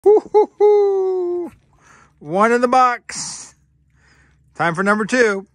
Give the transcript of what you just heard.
Woo-hoo-hoo. One in the box. Time for number 2.